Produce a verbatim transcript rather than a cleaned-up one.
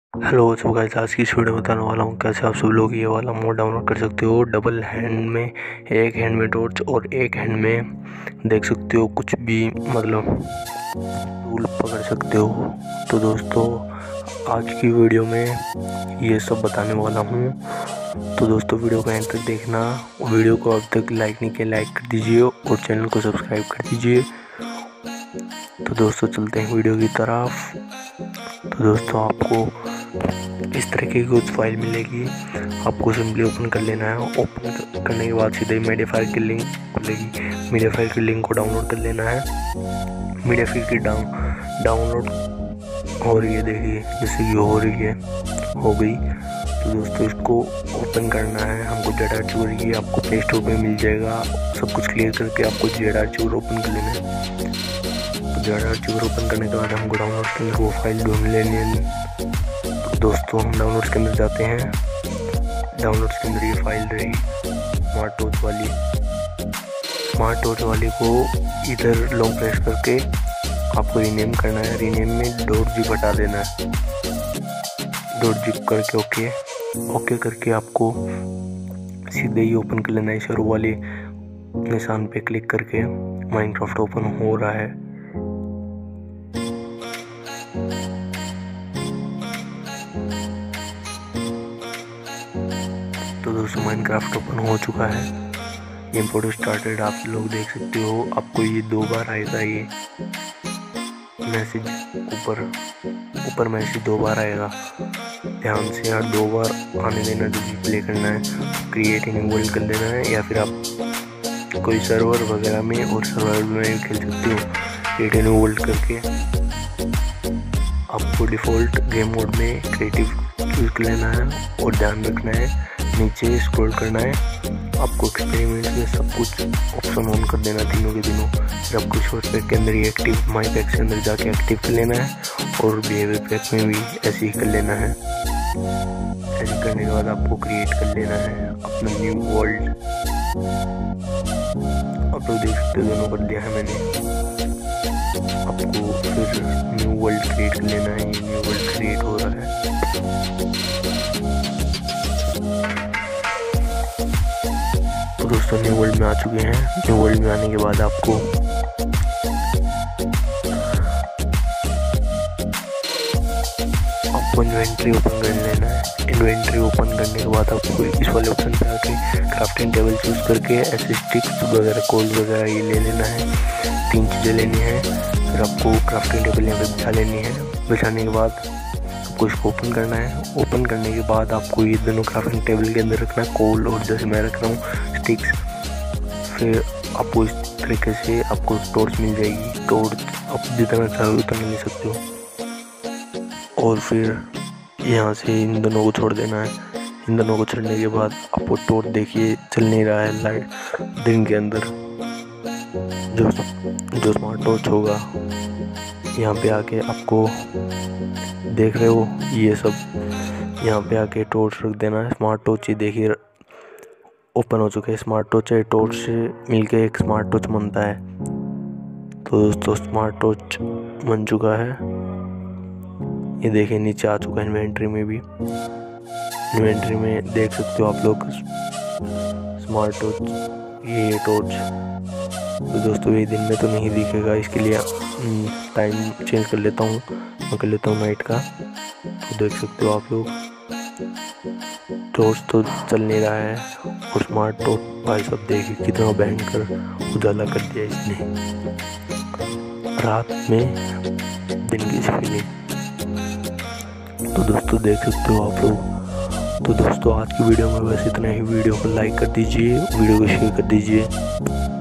Hello so guys, आज की इस वीडियो में बताने वाला हूँ कैसे आप सब लोग ये वाला मोड डाउनलोड कर सकते हो। डबल हैंड में, एक हैंड में टॉर्च और एक हैंड में देख सकते हो कुछ भी, मतलब टूल पकड़ सकते हो। तो दोस्तों आज की वीडियो में ये सब बताने वाला हूँ। तो दोस्तों वीडियो को एंड तक देखना। वीडियो को अब तक लाइक नहीं किया, लाइक कर दीजिए और चैनल को सब्सक्राइब कर दीजिए। तो दोस्तों चलते हैं वीडियो की तरफ। तो दोस्तों आपको इस तरीके की कुछ फाइल मिलेगी, आपको सिंपली ओपन कर लेना है। ओपन करने के बाद सीधे मीडिया फाइल की लिंक खुलेगी। मीडिया फाइल की लिंक को डाउनलोड कर लेना है। मीडिया फाइल की डाउन डाउनलोड हो रही है, देखिए जैसे कि हो रही है, हो गई। तो दोस्तों इसको ओपन करना है हमको। जेड आर्चिवर की आपको प्ले स्टोर पर मिल जाएगा। सब कुछ क्लियर करके आपको जेड आर्चिवर ओपन कर लेना है। तो जेड आर्चिवर ओपन करने के बाद हमको डाउनलोड करने वो फाइल ढूंढ लेनी है। दोस्तों हम डाउनलोड्स के अंदर जाते हैं। डाउनलोड्स के अंदर ये फाइल रही स्मार्ट टॉर्च वाली। स्मार्ट टॉर्च वाली को इधर लॉन्ग प्रेस करके आपको रीनेम करना है। रीनेम में डॉट जी हटा देना है। डॉट जी करके ओके ओके करके आपको सीधे ही ओपन कर लेना है। शुरू वाले निशान पे क्लिक करके माइनक्राफ्ट ओपन हो रहा है। तो दोस्तों माइनक्राफ्ट ओपन हो चुका है। इंपोर्ट स्टार्टेड आप लोग देख सकते हो। आपको ये दो बार आएगा, ये मैसेज ऊपर ऊपर मैसेज दो बार आएगा। ध्यान से यार दो बार आने देना, जो भी प्ले करना है। क्रिएट इन वर्ल्ड कर देना है, या फिर आप कोई सर्वर वगैरह में और सर्वर में खेल सकते हो। क्रिएट इन वर्ल्ड करके आपको डिफ़ॉल्ट गेम मोड में क्रिएटिव चूज कर लेना है और ध्यान रखना है नीचे स्क्रॉल करना है। आपको एक्सपेरिमेंट में सब कुछ ऑप्शन ऑन कर देना तीनों के तीनों। फिर आपको शॉर्ट पैक के अंदर ही एक्टिव माई पैक के अंदर जाके एक्टिव कर लेना है और बिहेवियर पैक में भी ऐसे ही कर लेना है। ऐसे करने के बाद आपको क्रिएट कर लेना है अपना न्यू वर्ल्ड। आप लोग देख सकते हो दोनों कर दिया है मैंने। आपको फिर न्यू वर्ल्ड क्रिएट कर लेना है। ये न्यू वर्ल्ड क्रिएट हो रहा है। तो दोस्तों न्यू वर्ल्ड में आ चुके हैं। न्यू वर्ल्ड में आने के बाद आपको आपको इन्वेंट्री ओपन कर लेना है। इन्वेंट्री ओपन करने के बाद आपको इस वाले ऑप्शन पे आके क्राफ्टिंग टेबल चूज करके ऐसे स्टिक्स वगैरह कोल वगैरह ये ले लेना है। तीन चीज़ें लेनी है। फिर आपको क्राफ्टिंग टेबल यहाँ पे बिछा लेनी है। बिछाने के बाद आपको इसको ओपन करना है। ओपन करने के बाद आपको ये दोनों क्राफ्टिंग टेबल के अंदर रखना है, कोल और जैसे मैं रख रहा हूँ स्टिक्स। फिर आपको इस तरीके से आपको टॉर्च मिल जाएगी। टॉर्च आप जितना चाहो उतना ले सकते हो। और फिर यहाँ से इन दोनों को छोड़ देना है। इन दोनों को छोड़ने के बाद आपको टॉर्च देखिए चल नहीं रहा है लाइट दिन के अंदर। जो जो स्मार्ट टॉर्च होगा यहाँ पे आके आपको देख रहे हो ये सब, यहाँ पे आके टॉर्च रख देना है। स्मार्ट टॉर्च ये देखिए ओपन हो चुका है। स्मार्ट टॉर्च है, टॉर्च से मिलके एक स्मार्ट टॉर्च बनता है। तो दोस्तों स्मार्ट टॉर्च बन चुका है। ये देखिए नीचे आ चुका है इन्वेंट्री में भी। इन्वेंट्री में देख सकते हो आप लोग स्मार्ट टॉर्च, ये टॉर्च। तो दोस्तों ये दिन में तो नहीं दिखेगा, इसके लिए टाइम चेंज कर लेता हूँ। मैं कर लेता हूँ नाइट का। तो देख सकते हो आप लोग टॉर्च तो चल नहीं रहा है। और स्मार्ट टॉर्च भाई सब देखिए कितना भयंकर उजाला कर दिया इसने, रात में दिन की फीलिंग। तो दोस्तों देख सकते हो आप लोग। तो दोस्तों आज की वीडियो में बस इतना ही। वीडियो को लाइक कर दीजिए, वीडियो को शेयर कर दीजिए।